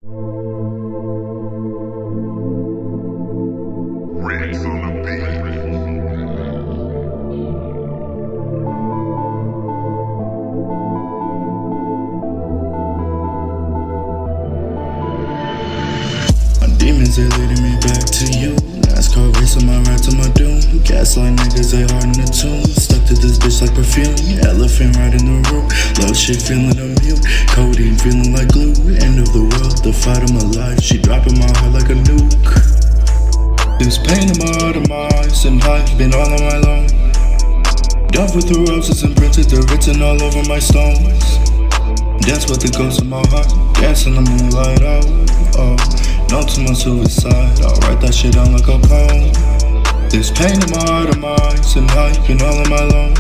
Demons, they leading me back to you. NASCAR racing my ride to my doom. Gaslight niggas, they hard in the tune. Stuck to this bitch like perfume. Elephant right in the room. Love shit feeling immune. Codeine feeling like glue. End of the world, the fight of my life. She dropping my heart like a nuke. This pain in my heart, of my eyes, and I've been all on my long. Dove with the roses imprinted, they're written all over my stones. Dance with the ghost of my heart. Dance in the moonlight, oh. No to my suicide, I'll write that shit down like a poem. There's pain in my heart, of my eyes, and hype in all of my lungs.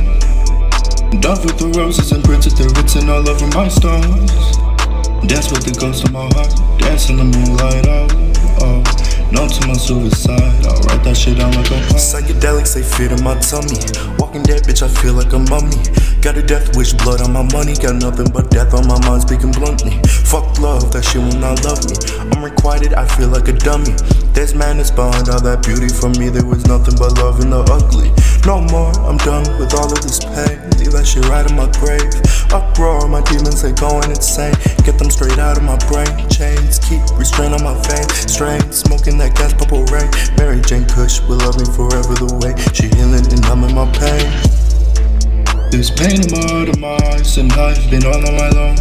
Dove with the roses imprinted, they're written all over my stones. Dance with the ghost of my heart, dance in the moonlight, oh. No to my suicide, I'll write that shit down like a poem. Psychedelics, they fit in my tummy. Walking dead, bitch, I feel like a mummy. Got a death wish, blood on my money. Got nothing but death on my mind, speaking bluntly. Fuck love, that shit will not love me. I'm requited, I feel like a dummy. There's madness behind all that beauty. For me, there was nothing but love in the ugly. No more, I'm done with all of this pain. Leave that shit right in my grave. Uproar, my demons, they going insane. Get them straight out of my brain. Chains keep restraint on my veins. Strain, smoking that gas, purple rain. Mary Jane Kush will love me forever the way she healing and numbing my pain. There's pain in my heart, of my eyes, and I've been all on my long.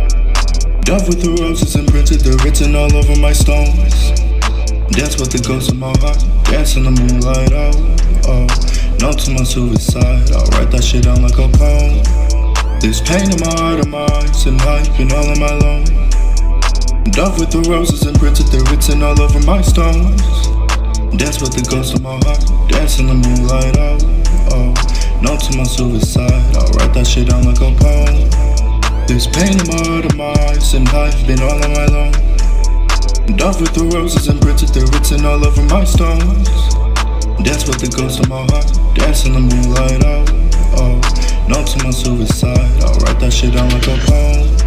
Dove with the roses imprinted, they're written all over my stones. Dance with the ghost of my heart, dance in the moonlight, oh. No to my suicide, I'll write that shit down like a poem. There's pain in my heart, of my eyes, and hype in all of my lungs. Dove with the roses imprinted, they're written all over my stones. Dance with the ghost of my heart, dance in the moonlight, oh. No to my suicide, I'll write that shit down like a poem. There's pain in my heart, of my eyes, and I've been all on my long. Dove with the roses imprinted, they're written all over my stones. Dance with the ghost of my heart, dance in the moonlight, oh. No to my suicide, I'll write that shit down like a poem.